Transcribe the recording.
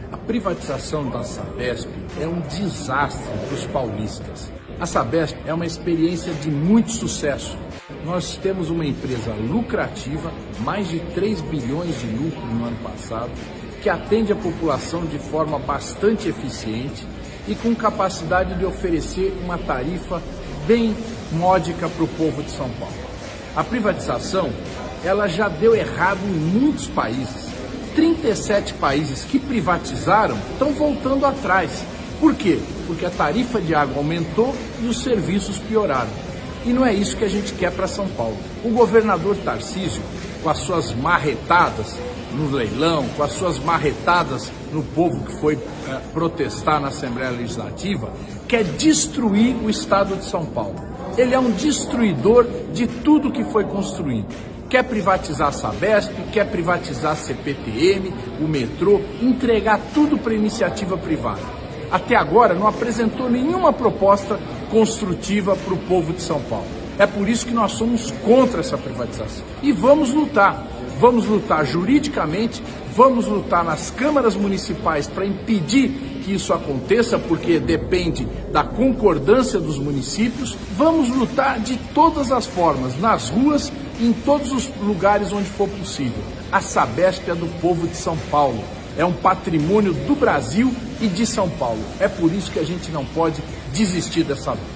A privatização da Sabesp é um desastre para os paulistas. A Sabesp é uma experiência de muito sucesso. Nós temos uma empresa lucrativa, mais de 3 bilhões de lucro no ano passado, que atende a população de forma bastante eficiente e com capacidade de oferecer uma tarifa bem módica para o povo de São Paulo. A privatização, ela já deu errado em muitos países. 37 países que privatizaram estão voltando atrás. Por quê? Porque a tarifa de água aumentou e os serviços pioraram. E não é isso que a gente quer para São Paulo. O governador Tarcísio, com as suas marretadas no leilão, com as suas marretadas no povo que foi protestar na Assembleia Legislativa, quer destruir o estado de São Paulo. Ele é um destruidor de tudo que foi construído. Quer privatizar a Sabesp, quer privatizar a CPTM, o metrô, entregar tudo para iniciativa privada. Até agora não apresentou nenhuma proposta construtiva para o povo de São Paulo. É por isso que nós somos contra essa privatização. E vamos lutar. Vamos lutar juridicamente, vamos lutar nas câmaras municipais para impedir que isso aconteça, porque depende da concordância dos municípios. Vamos lutar de todas as formas, nas ruas, em todos os lugares onde for possível. A Sabesp é do povo de São Paulo, é um patrimônio do Brasil e de São Paulo. É por isso que a gente não pode desistir dessa luta.